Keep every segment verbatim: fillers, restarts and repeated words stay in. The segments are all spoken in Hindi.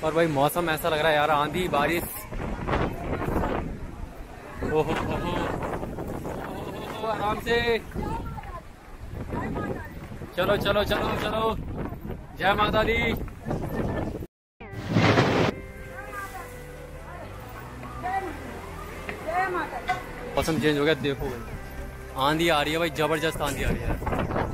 और भाई मौसम ऐसा लग रहा है यार, आंधी बारिश। ओहो ओहो, आराम से चलो चलो चलो चलो। जय माता दी। मौसम चेंज हो गया, देखो भाई आंधी आ रही है भाई, जबरदस्त आंधी आ रही है।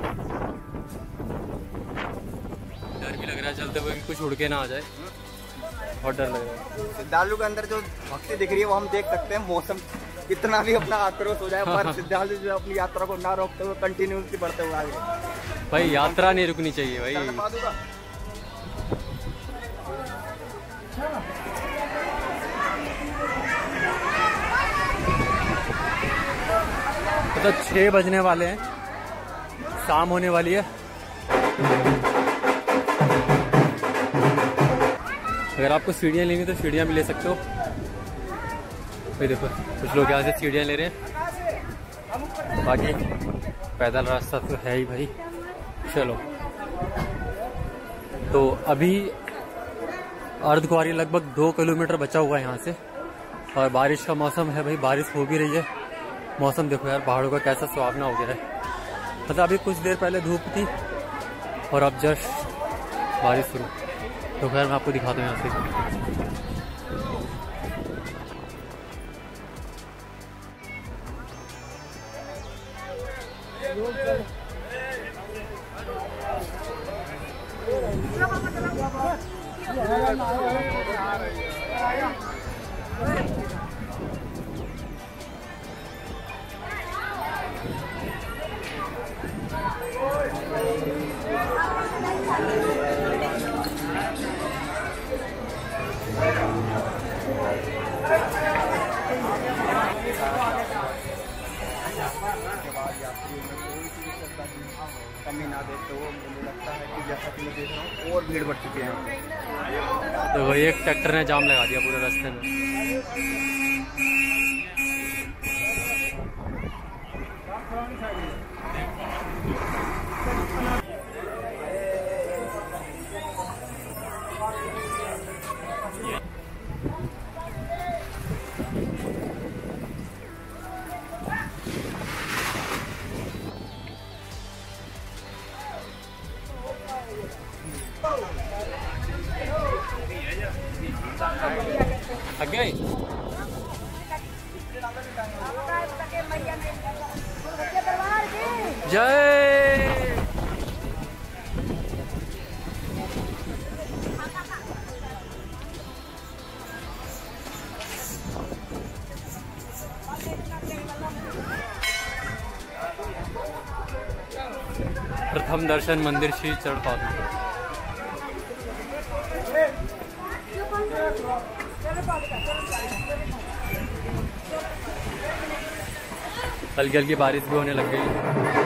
डर भी लग रहा है चलते हुए कुछ उड़ के ना आ जाए, बहुत डर लग रहा है। श्रद्धालु के अंदर जो भक्ति दिख रही है वो हम देख सकते हैं। मौसम कितना भी अपना आक्रोश हो जाए पर श्रद्धालु जो अपनी यात्रा को ना रोकते हुए कंटिन्यूसली बढ़ते हुए आगे। भाई यात्रा नहीं रुकनी चाहिए भाई। तो छह बजने वाले हैं, शाम होने वाली है। अगर आपको सीढ़ियाँ लेनी तो सीढ़ियाँ भी ले सकते हो। भाई देखो कुछ लोग यहाँ से सीढ़ियाँ ले रहे हैं, बाकी पैदल रास्ता तो है ही भाई। चलो तो अभी अर्धकुंवारी लगभग दो किलोमीटर बचा हुआ है यहाँ से, और बारिश का मौसम है भाई, बारिश हो भी रही है। मौसम देखो यार पहाड़ों का कैसा सुहावना हो गया है। मतलब अभी कुछ देर पहले धूप थी और अब जस्ट बारिश शुरू। तो खैर मैं आपको दिखाता हूँ यहाँ से। कमी ना देखते हुए मुझे लगता है कि जैसा कि मैं देख रहा हूँ और भीड़ बढ़ चुकी है। तो वही एक ट्रैक्टर ने जाम लगा दिया पूरे रास्ते में। आगे जय। प्रथम दर्शन मंदिर श्री चढ़पादुका। हल्की हल्की बारिश भी होने लग गई।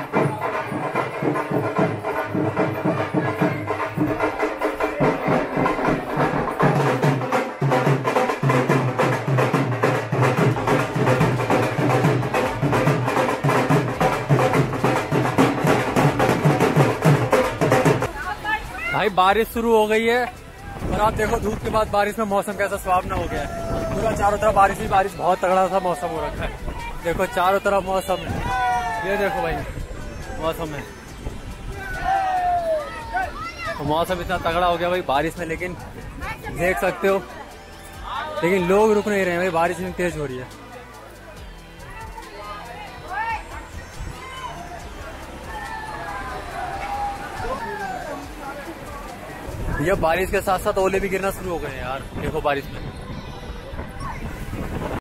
भाई बारिश शुरू हो गई है और आप देखो धूप के बाद बारिश में मौसम कैसा सुहावना हो गया है। पूरा चारों तरफ बारिश ही बारिश, बहुत तगड़ा सा मौसम हो रखा है। देखो चारों तरफ मौसम है, ये देखो भाई मौसम है। तो मौसम इतना तगड़ा हो गया भाई बारिश में, लेकिन देख सकते हो लेकिन लोग रुक नहीं रहे हैं भाई, बारिश इतनी तेज हो रही है। ये बारिश के साथ साथ ओले भी गिरना शुरू हो गए हैं यार, देखो बारिश में।